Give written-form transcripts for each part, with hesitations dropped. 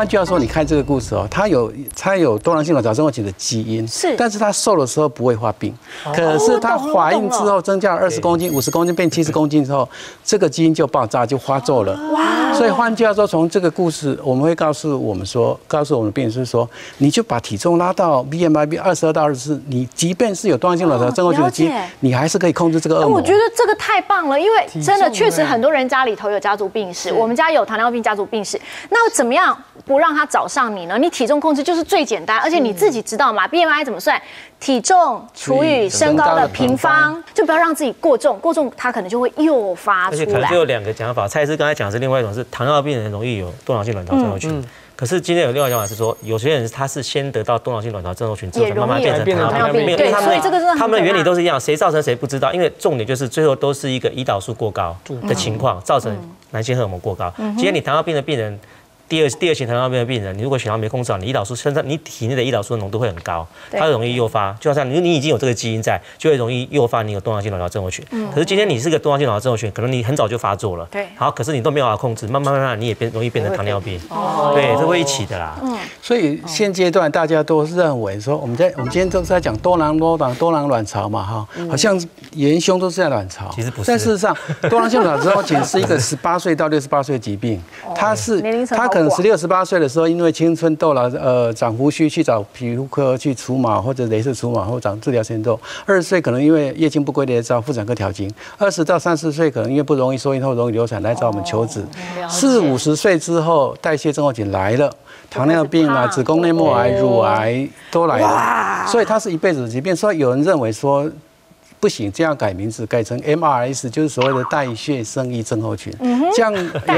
换句话说，你看这个故事哦，它有多囊性卵巢症候群的基因， 是， 但是它瘦的时候不会发病，可是它怀孕之后增加了20公斤、50公斤变70公斤之后，这个基因就爆炸就发作了。哇！所以换句话说，从这个故事我们会告诉我们的病人是说，你就把体重拉到 BMI 22到24，你即便是有多囊性卵巢症候群的基因，你还是可以控制这个恶魔。 我觉得这个太棒了，因为真的确实很多人家里头有家族病史，我们家有糖尿病家族病史，那怎么样不让它找上你呢？你体重控制就是最简单，而且你自己知道嘛 ，BMI 怎么算？体重除以身高的平方，就不要让自己过重，过重它可能就会诱发出来。 而且可能就有2个讲法，蔡医师刚才讲的是另外一种，是糖尿病人容易有多囊性卵巢症候群。可是今天有另外一种讲法是说，有些人他是先得到多囊性卵巢症候群之后，慢慢变成糖尿病。 对，所以这个是他们的原理都是一样，谁造成谁不知道，因为重点就是最后都是一个胰岛素过高的情况造成男性荷尔蒙过高。今天你糖尿病的病人。第二型糖尿病的病人，你如果血糖没控制好，你胰岛素你体内的胰岛素的浓度会很高，它会容易诱发，就好像你已经有这个基因在，就会容易诱发你有多囊性卵巢症候群。可是今天你是个多囊性卵巢症候群，可能你很早就发作了，对，好，可是你都没有办法控制，慢慢你也容易变成糖尿病，对，这会一起的啦。 所以现阶段大家都认为说，我们今天都是在讲多囊卵巢嘛，哈，好像元凶都是在卵巢， 其实不是。 但事实上，多囊性卵巢症候群是一个18岁到68岁的疾病，它可能16、18岁的时候，因为青春痘了，长胡须去找皮肤科去除毛或者雷射除毛或长治疗青春痘。20岁可能因为月经不规律找妇产科调经。20到30岁可能因为不容易受孕后容易流产来找我们求子。40、50岁之后代谢症候群来了，糖尿病啊、子宫内膜癌、乳癌都来了，所以它是一辈子的疾病。所以有人认为说。不行，这样改名字，改成 MRS， 就是所谓的代谢生育症候群。这样有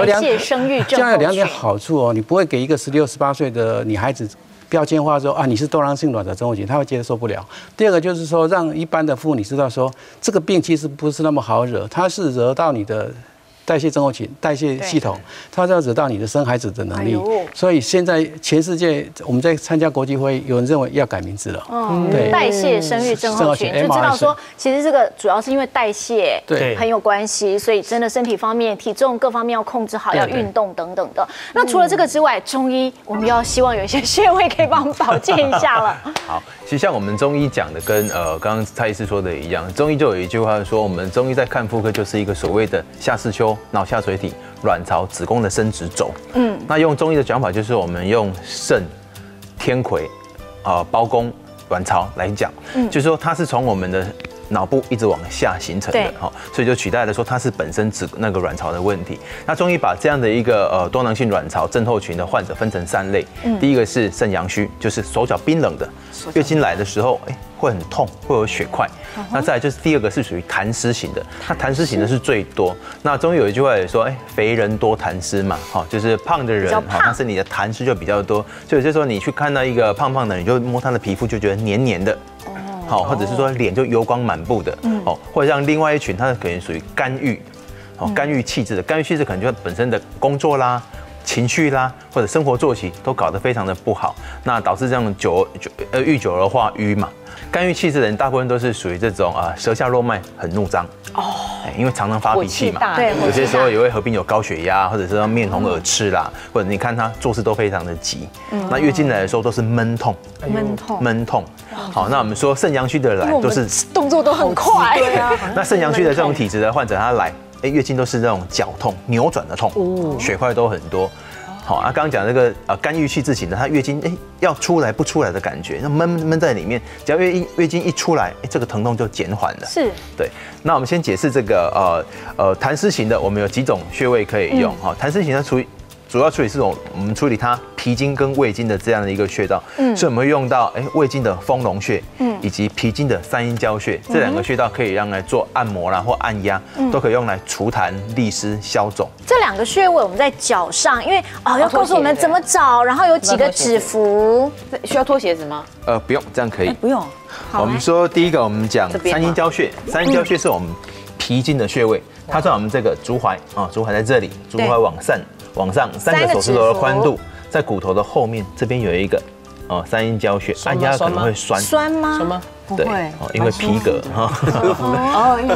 2点好处哦，你不会给一个16、18岁的女孩子标签化说啊你是多囊性卵巢症候群，她会接受不了。第二个就是说，让一般的妇女知道说，这个病其实不是那么好惹，它是惹到你的。代谢症候群、代谢系统，它要惹到你的生孩子的能力，所以现在全世界我们在参加国际会议，有人认为要改名字了。 对，代谢生育症候群，就知道说，其实这个主要是因为代谢很有关系，所以真的身体方面、体重各方面要控制好，要运动等等的。那除了这个之外，中医我们要希望有一些穴位可以帮我们保健一下了。 好，其实像我们中医讲的，跟刚刚蔡医师说的一样，中医就有一句话说，我们中医在看妇科就是一个所谓的下视丘。脑下垂体、卵巢、子宫的生殖轴。那用中医的讲法，就是我们用肾、天魁、胞宫、卵巢来讲，就是说它是从我们的脑部一直往下形成的，所以就取代了说它是本身那个卵巢的问题。那中医把这样的一个多囊性卵巢症候群的患者分成3类，第一个是肾阳虚，就是手脚冰冷的，月经来的时候，会很痛，会有血块。那再来就是第2个是属于痰湿型的，那痰湿型的是最多。那中医有一句话也说，肥人多痰湿嘛，就是胖的人，他身体的痰湿就比较多。所以就是说你去看到一个胖胖的，你就摸他的皮肤就觉得黏黏的。好，或者是说脸就油光满布的，或者像另外一群，他可能属于肝郁，肝郁气滞的，肝郁气滞可能就本身的工作啦、情绪啦，或者生活作息都搞得非常的不好，那导致这样郁久而化瘀嘛。肝郁气滞的人大部分都是属于这种舌下络脉很怒张因为常常发脾气嘛，有些时候也会合并有高血压，或者是面红耳赤啦，或者你看他做事都非常的急，那月经来的时候都是闷痛。好，那我们说肾阳虚的来都是动作都很快，对啊。 那肾阳虚的这种体质的患者，他来，月经都是那种绞痛、扭转的痛，血块都很多。好，刚刚讲这个肝郁气滞型的，他月经要出来不出来的感觉，那闷在里面，只要月经一出来，这个疼痛就减缓了。是，对。那我们先解释这个痰湿型的，我们有几种穴位可以用。痰湿型的主要处理是我们处理它脾经跟胃经的这样的一个穴道，所以我们会用到胃经的丰隆穴，以及脾经的三阴交穴，这2个穴道可以用来做按摩啦或按压，都可以用来除痰、利湿、消肿。这 2个穴位我们在脚上，因为要告诉我们怎么找，然后有几个指符， 需要脱鞋子吗？ 不用，这样可以。 不用。 我们说第一个，我们讲三阴交穴，三阴交穴是我们脾经的穴位，它在我们这个足踝足踝在这里，足踝往上3个手指头的宽度，在骨头的后面这边有一个三阴交穴，按压可能会酸吗？ 酸吗？ 不会，因为皮革因为没有。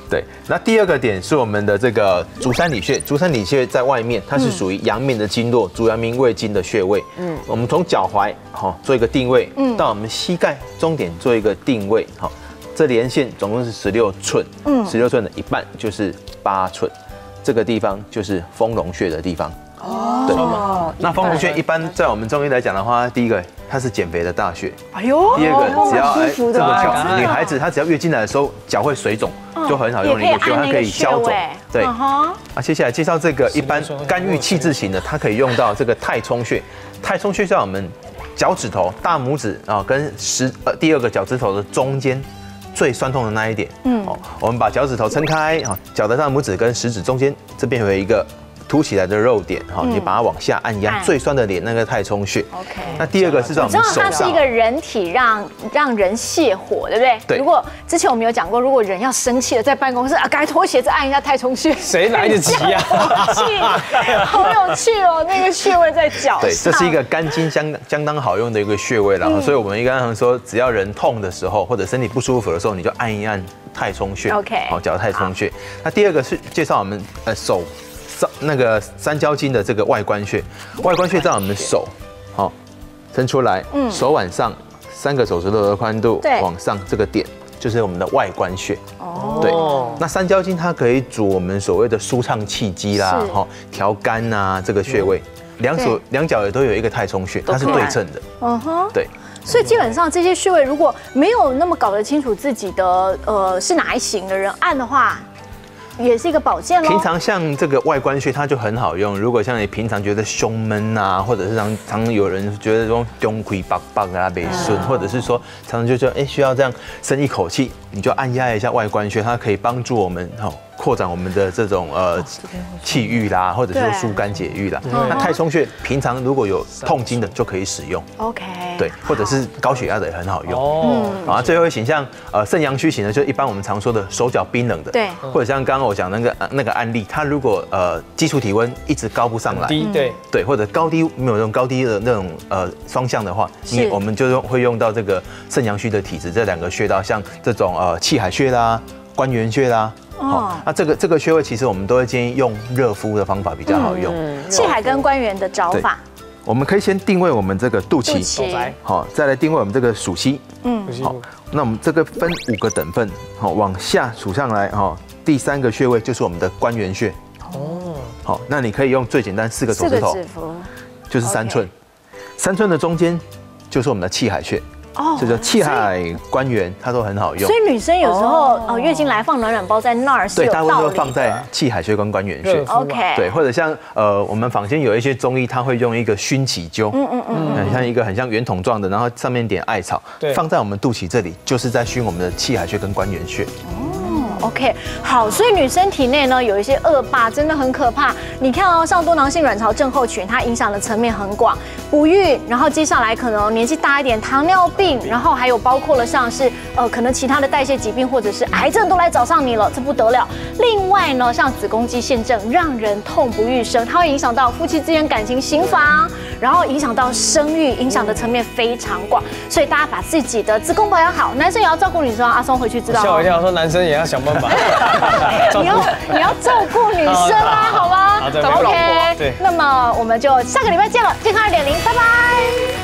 对，那第二个点是我们的这个足三里穴，足三里穴在外面，它是属于阳明的经络，足阳明胃经的穴位。我们从脚踝做一个定位，到我们膝盖中点做一个定位，这连线总共是16寸，16寸的一半就是8寸，这个地方就是丰隆穴的地方。对，那丰隆穴一般在我们中医来讲的话，第一个它是减肥的大穴， 哎呦， 第二个只要这么巧，女孩子她只要月经来的时候脚会水肿，就很好用的一个穴，它可以消肿。对，啊，接下来介绍这个一般肝郁气滞型的，它可以用到这个太冲穴。太冲穴在我们脚趾头、大拇指跟第二个脚趾头的中间最酸痛的那一点。我们把脚趾头撑开，脚的大拇指跟食指中间这边有一个凸起来的肉点，你把它往下按压，最酸的点那个太冲穴。OK。那第二个是在我们手上， 它是一个人体让人泄火，对不对？ 对。 如果之前我们有讲过，如果人要生气了，在办公室赶快脱鞋子按一下太冲穴， 谁来得及啊？ 好有趣哦，那个穴位在脚上。 对，这是一个肝经相当好用的一个穴位啦。所以我们一般说，只要人痛的时候或者身体不舒服的时候，你就按一按太冲穴。 OK。 好，脚太冲穴。那第二个是介绍我们手。那个三焦经的这个外关穴，外关穴在我们手，伸出来，手腕上3个手指头的宽度，往上这个点就是我们的外关穴。对，那三焦经它可以主我们所谓的舒畅气机啦，调肝啊这个穴位，两脚也都有一个太冲穴，它是对称的。对。 所以基本上这些穴位如果没有那么搞得清楚自己的是哪一型的人按的话，也是一个保健咯。 平常像这个外关穴，它就很好用。如果像你平常觉得胸闷啊，或者是常有人觉得说胸亏爆爆啊、没顺，或者是说常常就需要这样深一口气，你就按压一下外关穴，它可以帮助我们扩展我们的这种气郁啦，或者是说疏肝解郁啦。那太冲穴平常如果有痛经的就可以使用。 OK。 对，或者是高血压的也很好用。然后最后一型像肾阳虚型的，就一般我们常说的手脚冰冷的。对。或者像刚刚我讲那个案例，他如果基础体温一直高不上来，对，或者高低没有那种高低的那种双向的话，我们就会用到这个肾阳虚的体质，这2个穴道，像这种气海穴啦、关元穴啦。那这个穴位其实我们都会建议用热敷的方法比较好用。 气海跟关元的找法， 我们可以先定位我们这个肚脐，好，再来定位我们这个属膝。好，那我们这个分5个等份，往下数上来，第3个穴位就是我们的关元穴。好，那你可以用最简单4个手指头，就是3寸，3寸的中间就是我们的气海穴。这叫气海关元，它都很好用。 所以女生有时候月经来放暖包在那儿是有道理的。对，大部分都放在气海穴跟关元穴。 OK。 对，或者像我们坊间有一些中医，他会用一个熏起灸，很像圆筒状的，然后上面点艾草，放在我们肚脐这里，就是在熏我们的气海穴跟关元穴。 OK， 好，所以女生体内呢有一些恶霸，真的很可怕。你看哦，像多囊性卵巢症候群，它影响的层面很广，不孕，然后接下来可能年纪大一点，糖尿病，然后还有包括了像是可能其他的代谢疾病或者是癌症都来找上你了，这不得了。另外呢，像子宫肌腺症，让人痛不欲生，它会影响到夫妻之间感情、行房，然后影响到生育，影响的层面非常广。所以大家把自己的子宫保养好，男生也要照顾女生。阿松回去知道。 吓我一跳，说男生也要想办法。 你要照顾女生啊，好吗？ 好的 ，OK。那么我们就下个礼拜见了，健康2.0，拜拜。